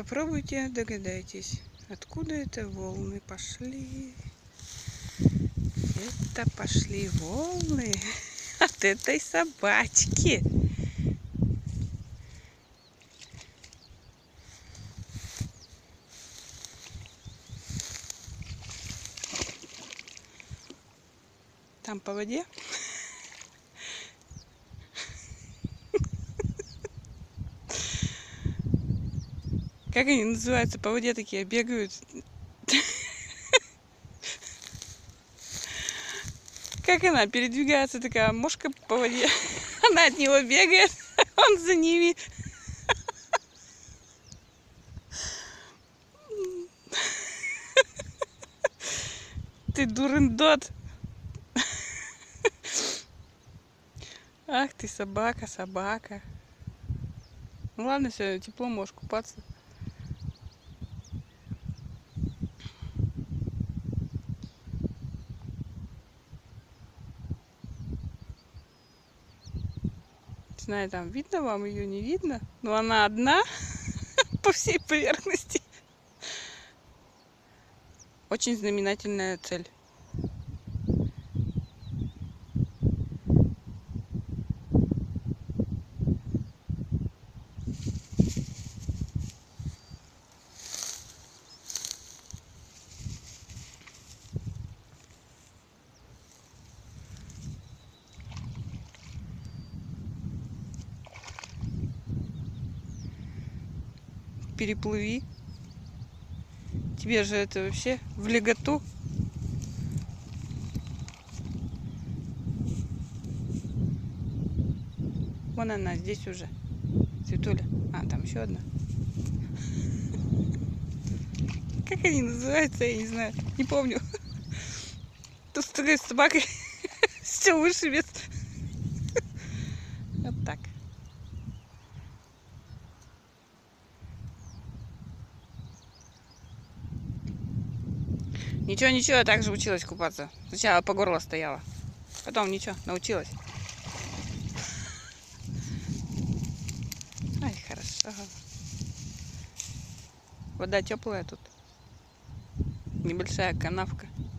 Попробуйте догадайтесь, откуда это волны пошли. Это пошли волны от этой собачки. Там по воде. Как они называются? По воде такие бегают. Как она передвигается, такая мошка по воде. Она от него бегает, он за ними. Ты дурындот. Ах ты собака, собака. Ну ладно, сегодня тепло, можешь купаться. Не знаю, там видно вам ее, не видно, но она одна по всей поверхности. Очень знаменательная цель. Переплыви. Тебе же это вообще в леготу. Вон она, здесь уже. Светуля. А, там еще одна. Как они называются, я не знаю. Не помню. Тут с такой собакой все выше вес. Вот так. Ничего, ничего, я также училась купаться. Сначала по горло стояла. Потом ничего, научилась. Ай, хорошо. Вода теплая тут. Небольшая канавка.